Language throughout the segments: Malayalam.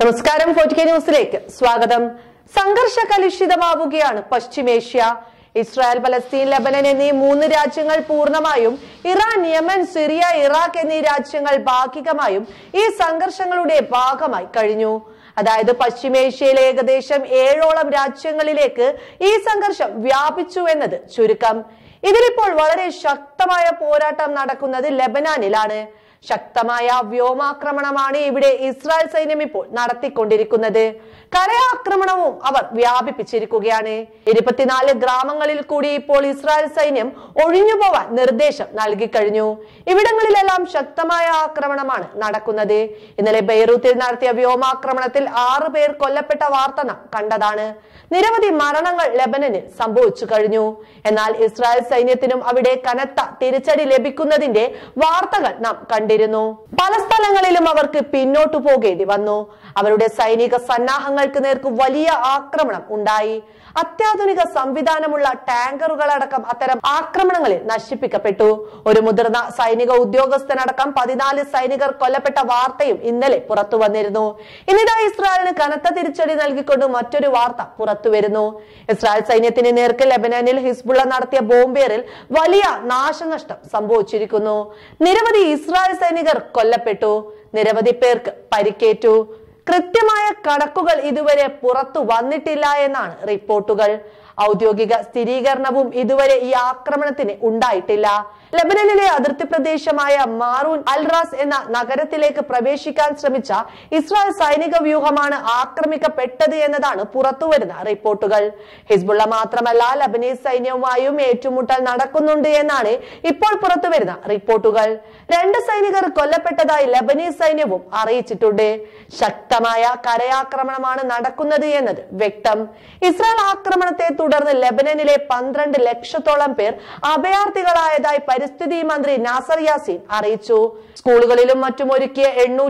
നമസ്കാരം. 4K ന്യൂസിലേക്ക് സ്വാഗതം. സംഘർഷ കലുഷിതമാവുകയാണ് പശ്ചിമേഷ്യ. ഇസ്രായേൽ, പലസ്തീൻ, ലെബനൻ എന്നീ 3 രാജ്യങ്ങൾ പൂർണ്ണമായും, ഇറാൻ, യമൻ, സിറിയ, ഇറാഖ് എന്നീ രാജ്യങ്ങൾ ഭാഗികമായും ഈ സംഘർഷങ്ങളുടെ ഭാഗമായി കഴിഞ്ഞു. അതായത് പശ്ചിമേഷ്യയിലെ ഏകദേശം 7ഓളം രാജ്യങ്ങളിലേക്ക് ഈ സംഘർഷം വ്യാപിച്ചു എന്നത് ചുരുക്കം. ഇതിലിപ്പോൾ വളരെ ശക്തമായ പോരാട്ടം നടക്കുന്നത് ലെബനാനിലാണ്. ശക്തമായ വ്യോമാക്രമണമാണ് ഇവിടെ ഇസ്രായേൽ സൈന്യം ഇപ്പോൾ നടത്തിക്കൊണ്ടിരിക്കുന്നത്. കരയാക്രമണവും അവർ വ്യാപിപ്പിച്ചിരിക്കുകയാണ്. 24 ഗ്രാമങ്ങളിൽ കൂടി ഇപ്പോൾ ഇസ്രായേൽ സൈന്യം ഒഴിഞ്ഞുപോവാൻ നിർദ്ദേശം നൽകിക്കഴിഞ്ഞു. ഇവിടങ്ങളിലെല്ലാം ശക്തമായ ആക്രമണമാണ് നടക്കുന്നത്. ഇന്നലെ ബെയ്റൂത്തിൽ നടത്തിയ വ്യോമാക്രമണത്തിൽ 6 പേർ കൊല്ലപ്പെട്ട വാർത്ത നാം കണ്ടതാണ്. നിരവധി മരണങ്ങൾ ലെബനനിൽ സംഭവിച്ചു കഴിഞ്ഞു. എന്നാൽ ഇസ്രായേൽ സൈന്യത്തിനും അവിടെ കനത്ത തിരിച്ചടി ലഭിക്കുന്നതിന്റെ വാർത്തകൾ നാം കണ്ടിരുന്നു. പല സ്ഥലങ്ങളിലും അവർക്ക് പിന്നോട്ടു പോകേണ്ടി വന്നു. അവരുടെ സൈനിക സന്നാഹങ്ങൾക്ക് നേർക്ക് വലിയ ആക്രമണം ഉണ്ടായി. അത്യാധുനിക സംവിധാനമുള്ള ടാങ്കറുകളടക്കം അത്തരം ആക്രമണങ്ങളിൽ നശിപ്പിക്കപ്പെട്ടു. ഒരു മുതിർന്ന സൈനിക ഉദ്യോഗസ്ഥനടക്കം 14 സൈനികർ കൊല്ലപ്പെട്ട വാർത്തയും ഇന്നലെ പുറത്തു വന്നിരുന്നു. ഇന്നിതാ ഇസ്രായേലിന് കനത്ത തിരിച്ചടി നൽകിക്കൊണ്ട് മറ്റൊരു വാർത്ത പുറത്തു വരുന്നു. ഇസ്രായേൽ സൈന്യത്തിന് നേർക്ക് ലെബനാനിൽ ഹിസ്ബുള്ള നടത്തിയ ബോംബേറിൽ വലിയ നാശനഷ്ടം സംഭവിച്ചിരിക്കുന്നു. നിരവധി ഇസ്രായേൽ സൈനികർ കൊല്ലപ്പെട്ടു. നിരവധി പേർക്ക് പരിക്കേറ്റു. കൃത്യമായ കണക്കുകൾ ഇതുവരെ പുറത്തു വന്നിട്ടില്ല എന്നാണ് റിപ്പോർട്ടുകൾ. ഔദ്യോഗിക സ്ഥിരീകരണവും ഇതുവരെ ഈ ആക്രമണത്തിന് ഉണ്ടായിട്ടില്ല. ലെബനനിലെ അതിർത്തി പ്രദേശമായ മാറൂൻ അൽ റാസ് എന്ന നഗരത്തിലേക്ക് പ്രവേശിക്കാൻ ശ്രമിച്ച ഇസ്രായേൽ സൈനിക വ്യൂഹമാണ് ആക്രമിക്കപ്പെട്ടത് എന്നതാണ് പുറത്തുവരുന്ന റിപ്പോർട്ടുകൾ. ഹിസ്ബുള്ള മാത്രമല്ല, ലബനീസ് സൈന്യവുമായും ഏറ്റുമുട്ടൽ നടക്കുന്നുണ്ട് എന്നാണ് ഇപ്പോൾ പുറത്തുവരുന്ന റിപ്പോർട്ടുകൾ. 2 സൈനികർ കൊല്ലപ്പെട്ടതായി ലബനീസ് സൈന്യവും അറിയിച്ചിട്ടുണ്ട്. ശക്തമായ കരയാക്രമണമാണ് നടക്കുന്നത് എന്നത് വ്യക്തം. ഇസ്രായേൽ ആക്രമണത്തെ തുടർന്ന് ലെബനനിലെ 12 ലക്ഷത്തോളം പേർ അഭയാർത്ഥികളായതായി പരിസ്ഥിതി മന്ത്രി നാസർ യാസീൻ അറിയിച്ചു. സ്കൂളുകളിലും മറ്റും ഒരുക്കിയ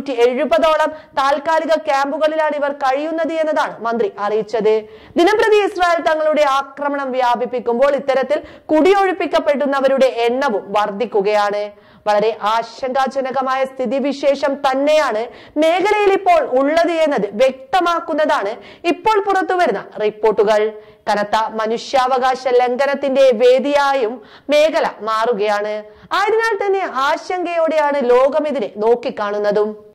870ഓളം താൽക്കാലിക ക്യാമ്പുകളിലാണ് ഇവർ കഴിയുന്നത് എന്നതാണ് മന്ത്രി അറിയിച്ചത്. ദിനംപ്രതി ഇസ്രായേൽ തങ്ങളുടെ ആക്രമണം വ്യാപിപ്പിക്കുമ്പോൾ ഇത്തരത്തിൽ കുടിയൊഴിപ്പിക്കപ്പെടുന്നവരുടെ എണ്ണവും വർദ്ധിക്കുകയാണ്. വളരെ ആശങ്കാജനകമായ സ്ഥിതിവിശേഷം തന്നെയാണ് മേഖലയിൽ ഇപ്പോൾ ഉള്ളത് എന്നത് വ്യക്തമാക്കുന്നതാണ് ഇപ്പോൾ പുറത്തുവരുന്ന റിപ്പോർട്ടുകൾ. കനത്ത മനുഷ്യാവകാശ ലംഘനത്തിന്റെ വേദിയായും മേഖല മാറുകയാണ്. ആയതിനാൽ തന്നെ ആശങ്കയോടെയാണ് ലോകം ഇതിനെ നോക്കിക്കാണുന്നതും.